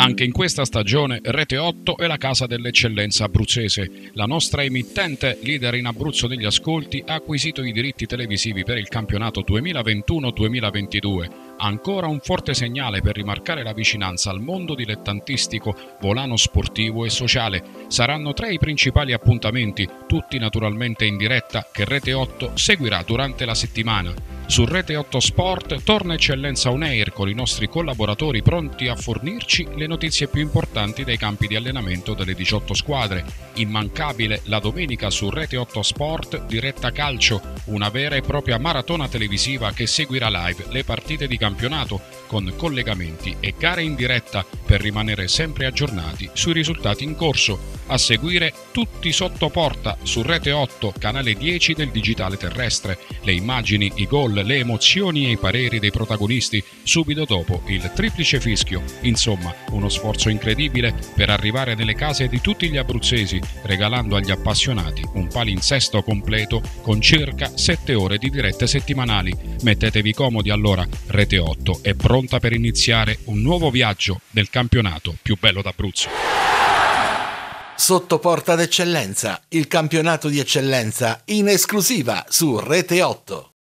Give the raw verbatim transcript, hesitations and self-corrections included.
Anche in questa stagione Rete otto è la casa dell'eccellenza abruzzese. La nostra emittente, leader in Abruzzo degli ascolti, ha acquisito i diritti televisivi per il campionato duemilaventuno duemilaventidue. Ancora un forte segnale per rimarcare la vicinanza al mondo dilettantistico, volano sportivo e sociale. Saranno tre i principali appuntamenti, tutti naturalmente in diretta, che Rete otto seguirà durante la settimana. Su Rete otto Sport torna Eccellenza On Air con i nostri collaboratori pronti a fornirci le notizie più importanti dai campi di allenamento delle diciotto squadre. Immancabile la domenica su Rete otto Sport Diretta Calcio, una vera e propria maratona televisiva che seguirà live le partite di campionato con collegamenti e gare in diretta per rimanere sempre aggiornati sui risultati in corso. A seguire tutti sotto porta su Rete otto, canale dieci del digitale terrestre. Le immagini, i gol, le emozioni e i pareri dei protagonisti subito dopo il triplice fischio. Insomma, uno sforzo incredibile per arrivare nelle case di tutti gli abruzzesi, regalando agli appassionati un palinsesto completo con circa sette ore di dirette settimanali. Mettetevi comodi allora, Rete otto è pronta per iniziare un nuovo viaggio del campionato più bello d'Abruzzo. Sotto porta d'eccellenza, il campionato di eccellenza in esclusiva su Rete otto.